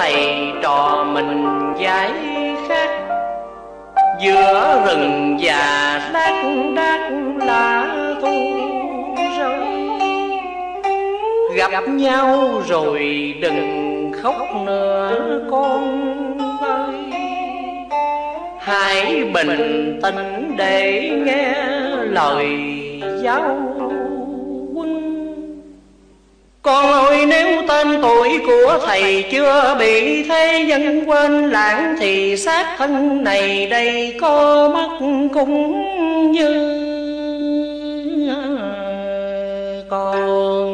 thầy trò mình giải khát, giữa rừng già lác đác lá thu rơi. Gặp nhau rồi đừng khóc nữa con ơi, hãy bình tĩnh để nghe lời giáo huấn. Con ơi, nếu tên tuổi của thầy chưa bị thế nhân quên lãng, thì xác thân này đây có mất cũng như con.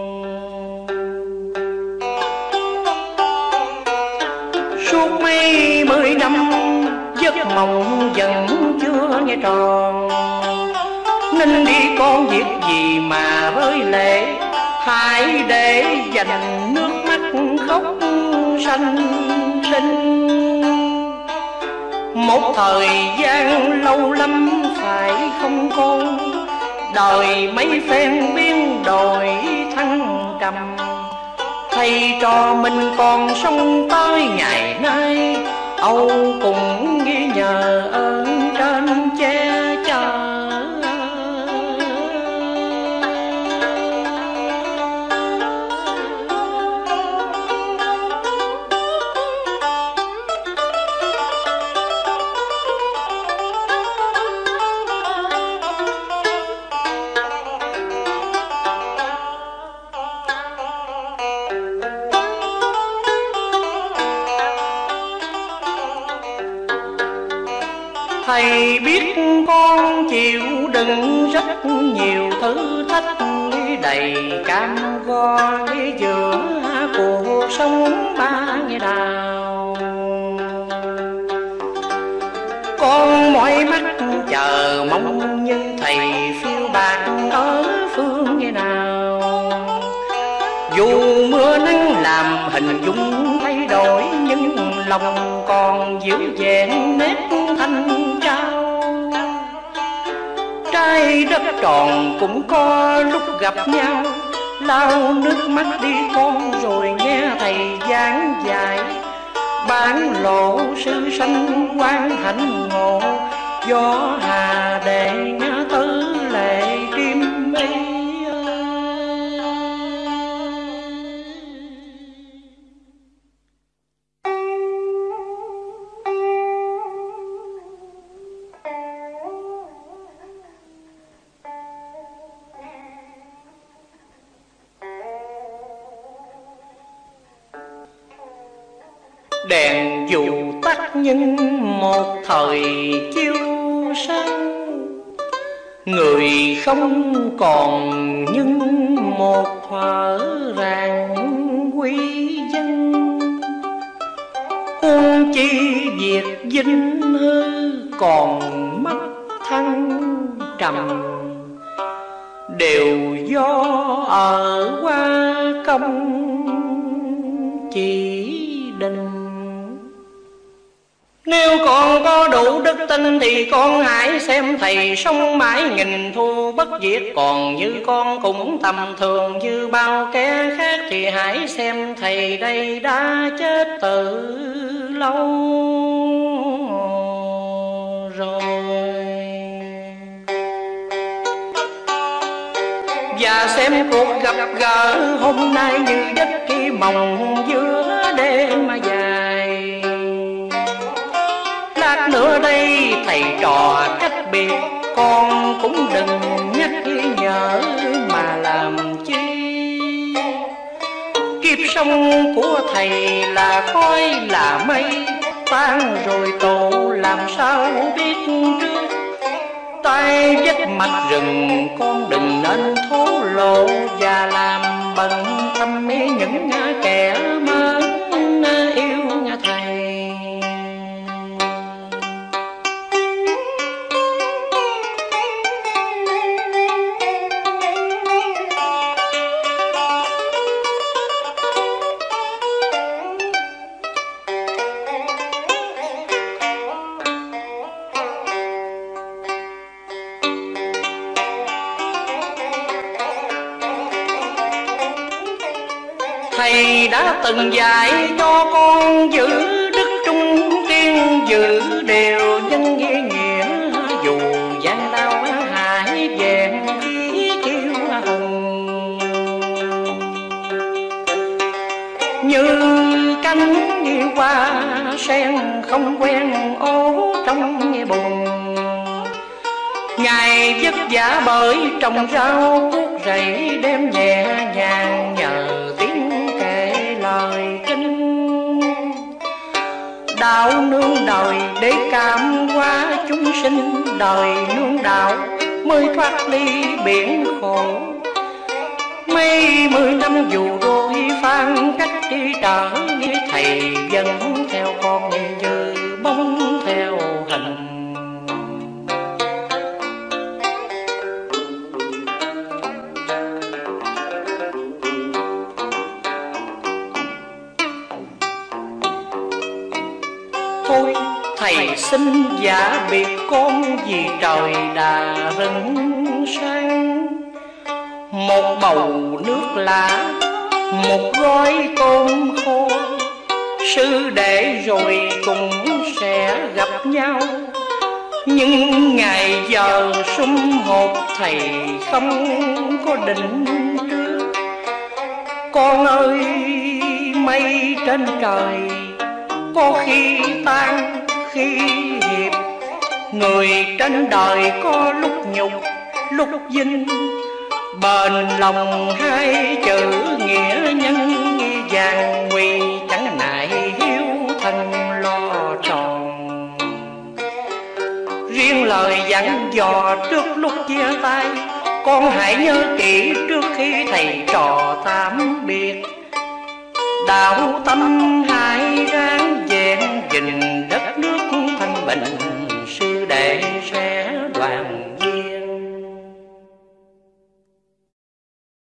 Suốt mấy mươi năm giấc mộng vẫn chưa nghe tròn, nên đi con việc gì mà rơi lệ, hãy để dành nước mắt khóc sanh sinh. Một thời gian lâu lắm phải không con, đời mấy phen biến đổi thăng trầm. Thầy trò mình còn sống tới ngày nay, âu cùng ghi nhờ ơn trên che chở. Thầy biết con chịu đựng rất nhiều thử thách, đầy cam go giữa cuộc sống ba ngày đào. Con mỏi mắt chờ mong như thầy phiêu bạc ở phương ngày nào. Dù mưa nắng làm hình dung thay đổi, nhưng lòng còn giữ vẹn nét thanh trao. Trái đất tròn cũng có lúc gặp nhau, lau nước mắt đi con rồi nghe thầy giảng dạy. Bán lộ sư sanh quan hạnh ngộ, gió hà để nghe tứ lệ kim mây. Đèn dù tắt nhưng một thời chiếu sáng, người không còn nhưng một thuở ràng quy dân. Huống chi việc vinh hư còn mất thăng trầm, đều do ở qua công chỉ định. Nếu con có đủ đức tin thì con hãy xem thầy sống mãi nghìn thu bất diệt. Còn như con cũng tầm thường như bao kẻ khác, thì hãy xem thầy đây đã chết từ lâu rồi. Và xem cuộc gặp gỡ hôm nay như giấc kỳ mộng giữa đêm mà dài. Lát nữa đây thầy trò cách biệt, con cũng đừng nhắc nhở mà làm chi. Kiếp sống của thầy là khói là mây, tan rồi tổ làm sao biết trước. tay vết mặt rừng con đừng nên thố lộ và làm bận tâm những kẻ mến yêu thầy. thầy đã từng dạy cho con giữ đức trung kiên, giữ đều nhân nghĩa, dù gian lao hải vẹn khí kiêu hùng. Như cánh như hoa sen không quen ố trong bùn, Ngài vất vả bởi trồng rau cuốc rẫy, đêm nhẹ nhàng nhờ tiếng kể lời kinh. Đạo nương đời để cảm hóa chúng sinh, đời nương đạo mới thoát ly biển khổ. Mấy mươi năm dù đôi phan cách đi trở, thầy vẫn theo con như bóng theo hình. Thôi thầy xin giả biệt con vì trời đã rừng sang. Một bầu nước lã, một gói tôm khô, sư đệ rồi cũng sẽ gặp nhau. Nhưng ngày giờ sum họp thầy không có định trước. Con ơi mây trên trời có khi tan khi hiệp, người trên đời có lúc nhục lúc vinh. Bền lòng hai chữ nghĩa nhân, vàng nguy chẳng nại hiếu thân lo tròn. Riêng lời dặn dò trước lúc chia tay, con hãy nhớ kỹ trước khi thầy trò tạm biệt. Đạo tâm hãy ráng vẹn gìn